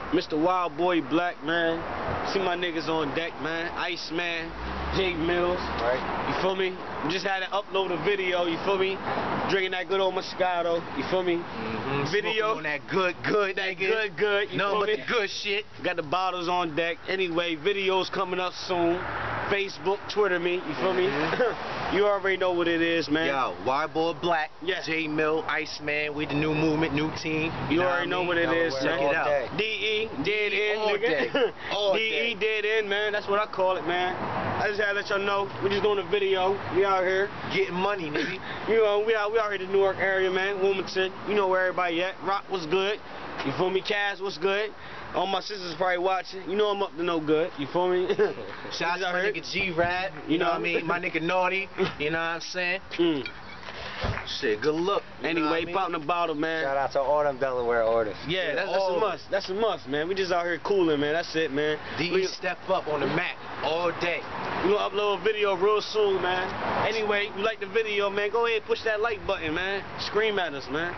Mr. Wild Boy Black, man. See my niggas on deck, man. Iceman, Jay Mills. Right. You feel me? Just had to upload a video, you feel me? Drinking that good old Moscato, you feel me? Video. On that good, Good, you no, feel me? but the good shit. Got the bottles on deck. Anyway, videos coming up soon. Facebook, Twitter me, you feel me? You already know what it is, man. Yo, Wild Boy Black, Yeah. J Mill, Iceman, we the new movement, new team. You already know what it is, Check man. it out. DE, dead end, All day. nigga. All DE, day. dead end, man. That's what I call it, man. I just had to let y'all know. We just doing a video. We out here. Getting money, nigga. You know, we out here in the Newark area, man. Wilmington. You know where everybody at. Rock was good. You feel me? Cass was good. All my sisters probably watching. You know I'm up to no good. You feel me? Shout out to my nigga G-Rap. You know what I mean? My nigga Naughty. You know what I'm saying? Shit, good look. Anyway, popping the bottle, man. Shout out to all them Delaware artists. Yeah, that's a must. That's a must, man. We just out here cooling, man. That's it, man. DE step up on the map all day. We gonna upload a video real soon, man. Anyway, you like the video, man, go ahead and push that like button, man. Scream at us, man.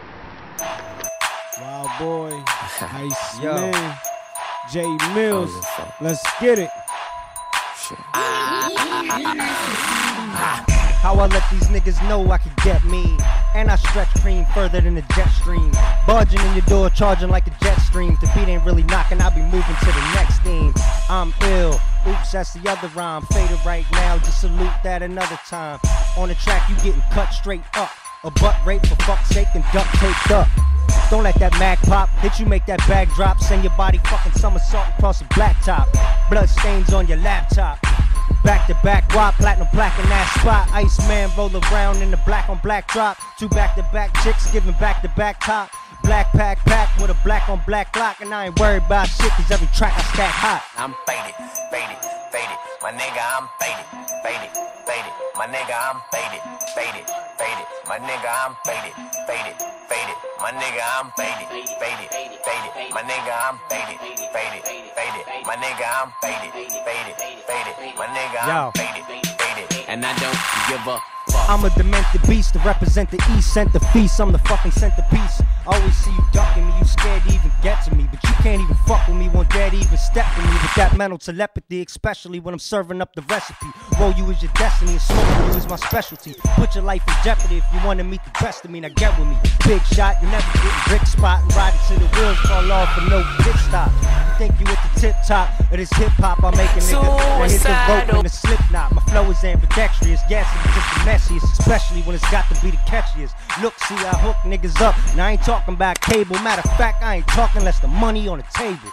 Wild Boy, Iceman, Jay Mills, let's get it. How I let these niggas know I could get me. And I stretch cream further than the jet stream. Barging in your door, charging like a jet stream. The beat ain't really knocking, I'll be moving to the next theme. I'm ill. Oops, that's the other rhyme. Faded right now, just salute that another time. On the track, you getting cut straight up. A butt rape for fuck's sake and duct taped up. Don't let that mag pop, hit you, make that bag drop. Send your body fucking somersault across the blacktop. Blood stains on your laptop. Back to back, wide platinum plaque in that spot. Iceman roll around in the black on black drop. Two back to back chicks giving back to back top. Black pack with a black on black lock. And I ain't worried about shit cause every track I stack hot. I'm faded. My nigga, I'm faded. My nigga, I'm faded. My nigga, I'm faded. My nigga, I'm faded. My nigga, I'm faded. My nigga, I'm faded. My nigga, I'm faded. And I don't give a fuck. I'm a demented beast to represent the East, sent the feast. I'm the fucking centerpiece. Always see you ducking me, you scared to even get to me, but you can't even fuck with me, won't dare to even step with me with that mental telepathy, especially when I'm serving up the recipe. Roll you as your destiny and smoking you is my specialty. Put your life in jeopardy if you want to meet the best of me. Now get with me, big shot, you never getting brick spot and riding till the wheels fall off for no pit stop. You think you at the tip top of this hip hop? I make a nigga that hit the rope in the slip knot. My flow is ambidextrous, yes, it's just the messiest, especially when it's got to be the catchiest. Look, see, I hook niggas up, and I ain't talking about cable. Matter of fact, I ain't talking less the money on the table.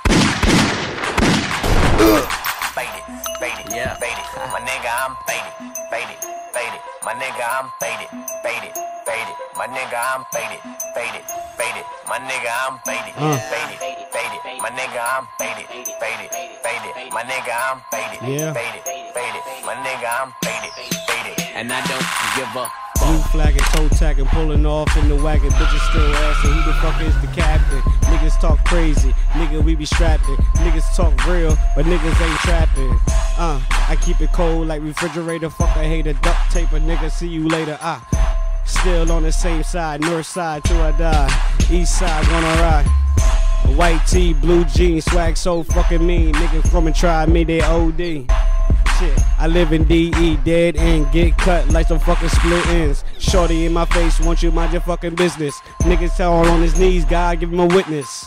Faded, yeah, faded. My nigga, I'm faded. My nigga, I'm faded. My nigga, I'm faded. My nigga, I'm faded. My nigga, I'm faded. My nigga, I'm faded. My nigga, I'm faded. And I don't give a Blue flag and toe tagging, pulling off in the wagon. Bitches still asking who the fuck is the captain. Niggas talk crazy, nigga we be strapping. Niggas talk real, but niggas ain't trapping. I keep it cold like refrigerator. Fuck I hate a duct tape, a nigga see you later. Still on the same side, north side till I die. East side gonna ride. White tee, blue jeans, swag so fucking mean. Niggas from and try me, they OD. Shit, I live in DE, dead end, get cut like some fucking split ends. Shorty in my face, want you mind your fucking business. Niggas tell on his knees, God give him a witness.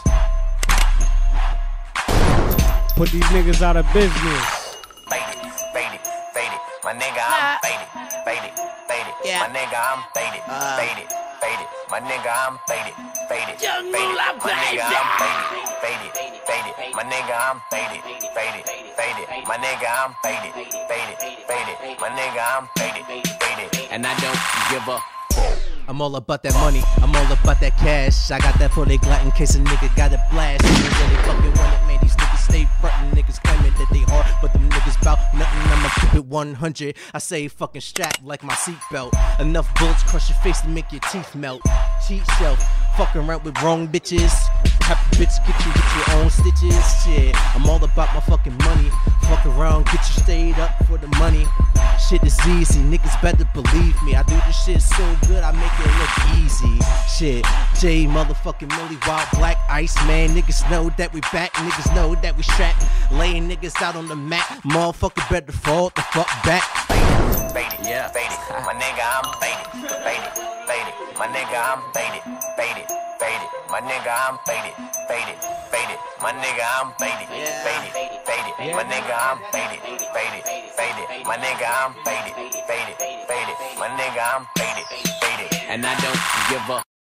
Put these niggas out of business. Faded. My nigga, I'm faded. Yeah. My nigga, I'm faded. My nigga, I'm faded. My nigga, I'm faded. My nigga, I'm faded. My nigga, I'm faded. My nigga, I'm faded. And I don't give a fuck. I'm all about that money, I'm all about that cash. I got that for they glut in case a nigga got a blast. Niggas really fucking want it, man. These niggas stay frontin', niggas claiming that they hard, but them niggas bout nothing. I'ma keep it 100. I say fucking strap like my seatbelt. Enough bullets crush your face to make your teeth melt. Cheat shelf, fucking around with wrong bitches. Happy bitch get you with your own stitches. Shit, I'm all about my fucking money. Fuck fuck around, get you stayed up for the money. Shit is easy, niggas better believe me. I do this shit so good, I make it look easy. Shit, J motherfucking Millie Wild Black Ice, man. Niggas know that we back, niggas know that we strapped. Laying niggas out on the mat, motherfucker better fall the fuck back. Faded, yeah, faded. My nigga, I'm faded, faded, faded. My nigga, I'm faded, faded, faded. My nigga, I'm faded, faded, faded. My nigga, I'm faded, faded, faded. My nigga, I'm faded, faded, faded. My nigga, I'm faded, faded, faded. My nigga, I'm faded, faded. And I don't give up.